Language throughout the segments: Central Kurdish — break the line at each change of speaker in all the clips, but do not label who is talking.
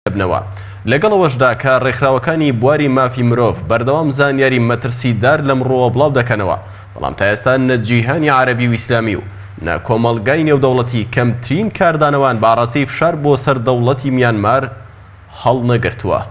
بنەوە لەگەڵەوەشدا کە ڕێکخراوەکانی بواری مافی مرۆڤ بەردەوام زانیاری مەترسیدار لەم ڕۆوە بڵاو دەکەنەوە، بەڵام تا ئێستا نەجیهانی عەرەبی و ئیسلامی و کۆمەڵگای نێودەوڵەتی کەمترین کاردانەوان بە ئاڕاستەی فشار بۆ سەر دەوڵەتی میانمار هەڵ نەگرتووە.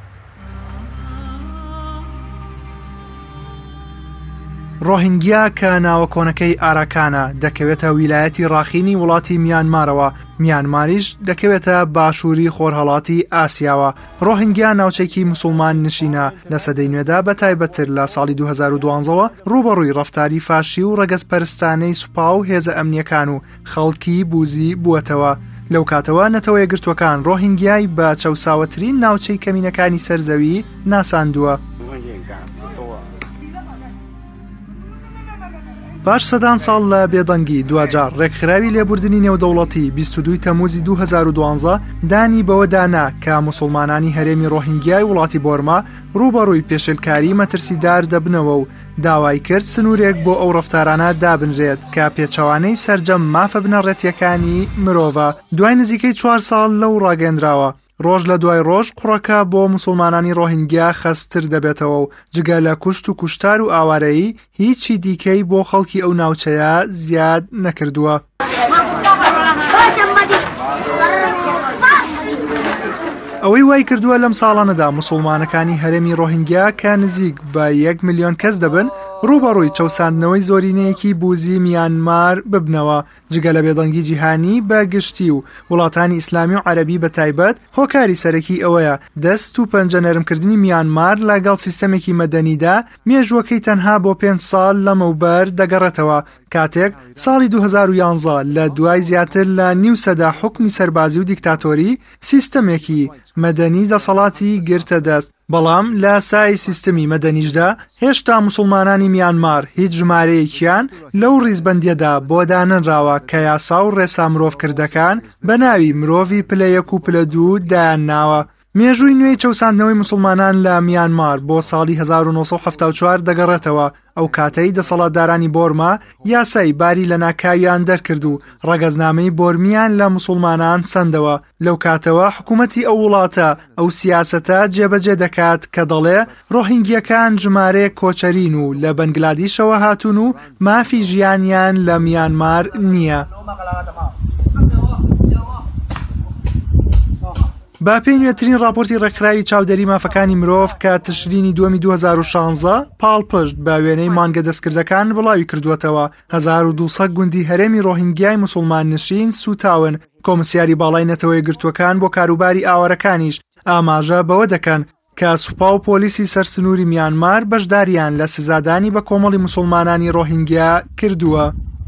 ڕۆهینگیا کە ناوە کۆنەکەی ئاراکانە دەکەوێتە ویلایەتی ڕاخینی وڵاتی میانمارەوە، میانماریش دەکەوێتە باشووری خۆرهەڵاتی ئاسیاوە. ڕۆهینگیا ناوچێکی موسڵمان نشینە لە سەدەی نوێدا بە تایبەتتر لە ساڵی 2012ەوە ڕوبەڕووی ڕەفتاری فاشی و ڕەگەزپەرستانەی سوپا و هێزە ئەمنیەکان و خەڵکی بوزی بووەتەوە. لەو کاتەوە نەتەوە یەکگرتوەکان ڕۆهینگیای بە چەوساوەترین ناوچەی کەمینەکانی سەرزەوی ناساندووە. باش سەدان ساڵ لە بێدەنگی دوجار ڕێکخراوی لێبوردنی نێودەوڵەتی 22 تەموزی 2012 دانی بەوە دانا کە موسڵمانانی هەرێمی ڕۆهینگیای وڵاتی بۆرما ڕوبەڕووی پێشلکاری مەترسیدار دەبنەوە و داوای کرد سنوورێک بۆ ئەو ڕەفتارانە دابنرێت کە پێچەوانەی سەرجەم مافە بنەڕێتیەکانی مرۆڤە. دوای نزیکەی 4 ساڵ لەو ڕاگەندراوە ڕۆژ لە دوای ڕۆژ قوڕەکە بۆ موسڵمانانی ڕۆهینگیا خەستر دەبێتەوە و جگە لە کوشت و کوشتار و ئاوارەیی هیچی دیکەی بۆ خەڵکی ئەو ناوچەیە زیاد نەکردووە. ئەوەی وای کردووە لەم ساڵانەدا موسڵمانەکانی هەرێمی ڕۆهینگیا کە نزیک بە 1 ملیۆن کەس دەبن ڕوبەڕووی چەوساندنەوەی زۆرینەیەکی بوزی میانمار ببنەوە. جگە لە بێدەنگی جیهانی بە گشتی و وڵاتانی ئیسلامی و عەرەبی بە تایبەت هۆکاری سەرەکی ئەوەیە دەست و پەنجە نەرمکردنی میانمار لەگەڵ سیستەمێکی مەدەنیدا مێژوەکەی تەنها بۆ 5 ساڵ لەمەوبەر دەگەڕێتەوە، کاتێک ساڵی 2011 لە دوای زیاتر لە نیو سەدا حکمی سەربازی و دیکتاتۆری سیستەمێکی مەدەنی دەسەڵاتی گرتە دەست. بەڵام لە سای سیستەمی مەدەنیشدا هێشتا موسڵمانانی میانمار هیچ ژمارەیەکیان لەو ڕیزبەندیەدا بۆ دانەنراوە کە یاسا و ڕێسا مرۆڤکردەکان بە ناوی مرۆڤی پلە 1 و پلە 2 دایانناوە. مێژووی نوێی چەوساندنەوەی موسڵمانان لە میانمار بۆ ساڵی 1974 دەگەڕێتەوە. ئەو کاتەی دەسەڵاتدارانی بۆرما یاسای باری لە ناکاویان دەرکرد و ڕەگەزنامەی بۆرمیان لە موسڵمانان سەندەوە. لەو کاتەوە حکوومەتی ئەو وڵاتە ئەو سیاسەتە جێبەجێ دەکات کە دەڵێ ڕۆهینگیەکان ژمارەیەک کۆچەرین و لە بەنگلادیشەوە هاتوون و مافی ژیانیان لە میانمار نییە. با پێی نوێترین راپۆرتی ڕێکخراوی چاودێری مافەکانی مرۆڤ کە تشرینی 2016 پاڵ پشت بە وێنەی مانگە دەستکردەکان بڵاوی کردووەتەوە. 1200 گوندی هەرێمی ڕۆهینگیای موسڵمان نشین سوتاون. کۆمسیاری باڵای نەتەوەی گرتوەکان بۆ کاروباری ئاوارەکانیش ئاماژە بەوە دەکەن کە سوپا و پۆلیسی سەرسنووری میانمار بەشداریان لە سزادانی بە کۆمەڵی موسڵمانانی ڕۆهینگیا کردووە.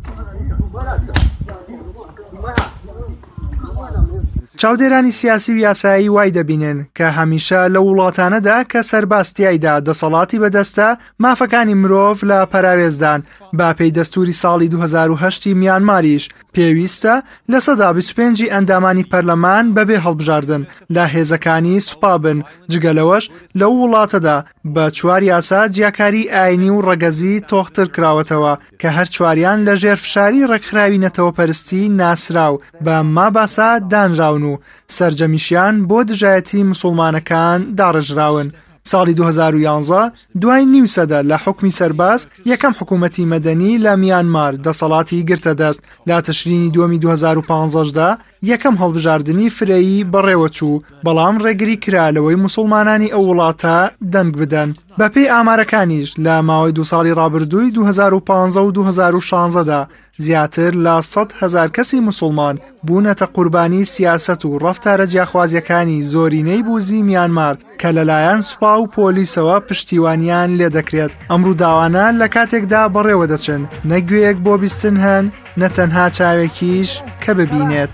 چاودێرانی سیاسی و یاسایی وای دەبینن کە هەمیشە لە وڵاتانەدا کە سەرباستیایدا دەسەڵاتی بەدەستە مافەکانی مرۆڤ لە پەراوێزدان. با پێی دەستوری ساڵی 2008 میانماریش پێویستە لە سەدا 25 ئەندامانی پەرلەمان بەبێ هەڵبژاردن لە هێزەکانی سوپابن. جگەلەوەش لەو وڵاتەدا بە 4 یاسا جیاکاری ئاینی و ڕەگەزی تۆختر کراوەتەوە کە هەر 4یان لە ژێرفشاری ڕێکخراوی نەتەوەپەرستی ناسراو بە ماباسا دانراون و سەرجەمیشیان بۆ دژایەتی موسڵمانەکان داڕژراون. ساڵی 2011 دوای نیو سەدا لە حکمی سەرباز یەکەم حکوومەتی مەدەنی لە میانمار دەسەڵاتی گرتە دەست. لە تشرینی 2015دا یەکەم هەڵبژاردننی فرەیی بەڕێوەچوو، بەڵام ڕێگری کرالەوەی موسڵمانانی ئەو وڵاتە دەنگ بدەن. بەپێی ئامارەکانیش لە ماوەی 2 ساڵی ڕابردووی 2015 و 2016دا زیاتر لە 100,000 کەسی موسڵمان بوونەتە قوربانی سیاسەت و ڕەفتارە جیاخوازیەکانی زۆرینەی بوزی میانمار کە لەلایەن سوپا و پۆلیسەوە پشتیوانیان لێ دەکرێت. ئەمڕوو داوانە لە کاتێکدا بەڕێوە دەچن، نەگوێیەک بۆ بیستن هەن، نەتەنها چاوێکیش کە ببینێت.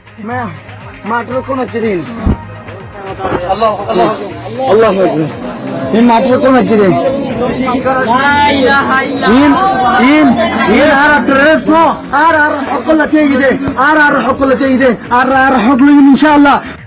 این مطلوب نکیده. این هر ترس نو هر حق الله تيجي ده هر حق الله تيجي ده هر حق الله إن شاء الله